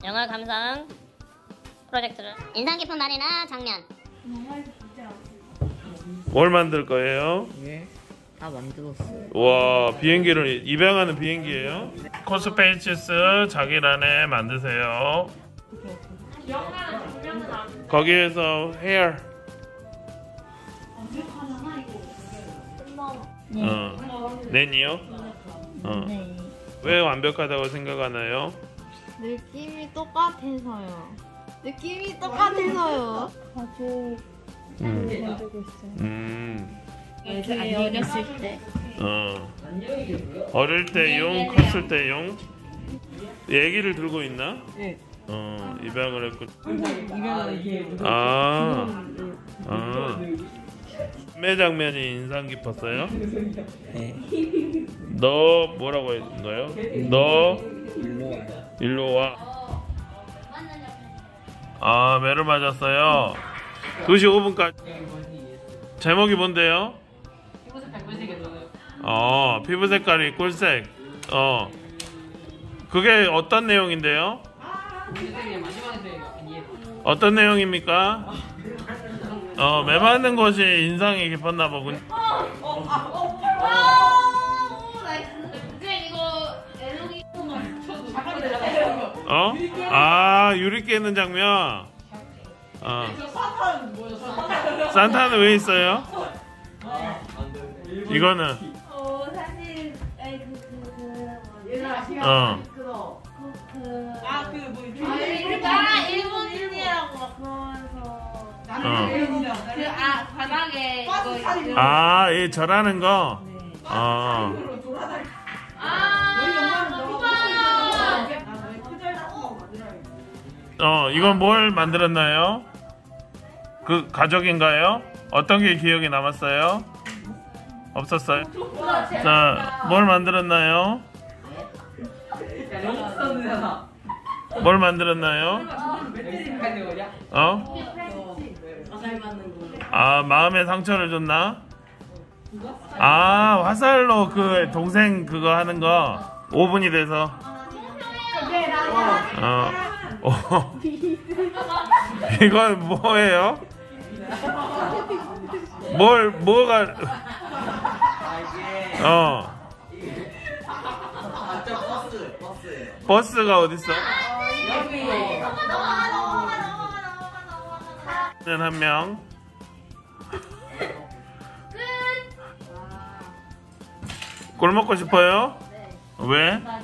영화 감상 프로젝트를 인상 깊은 말이나 장면. 뭘 만들 거예요? 예, 다 만들었어요. 와, 비행기를 입양하는 비행기예요? 코스페이시스 자기란에 만드세요. 거기에서 헤어. 낸이요? 네. 왜 완벽하다고 생각하나요? 느낌이 똑같아서요. 느낌이 똑같아서요. 가족 만들고 있어요. 이제 어렸을 때. 어릴 때 용, 컸을 때 용. 얘기를 들고 있나? 네. 입양을 했군. 입양을 이렇게. 매 장면이 인상 깊었어요? 네. 너 뭐라고 했는 거예요? 너 일로 와요. 일로 와. 아, 매를 맞았어요. 2시 5분까지. 제목이 뭔데요? 피부 색깔이 꿀색. 그게 어떤 내용인데요? 어떤 내용입니까? 매 맞는 것이 인상이 깊었나 보군. 유리 깨는 장면. 산타는 왜 있어요? 이거는 사실 일본인이라고 막 그러면서 바닥에 이거 이 절하는 거. 이건 뭘 만들었나요? 그 가족인가요? 어떤 게 기억이 남았어요? 없었어요? 자, 뭘 만들었나요? 뭘 만들었나요? 마음에 상처를 줬나? 화살로 그 동생 그거 하는 거 5분이 돼서. 이건 뭐예요? 뭐가 버스가 어딨어? 한 명. 꿀 먹고 싶어요? 왜?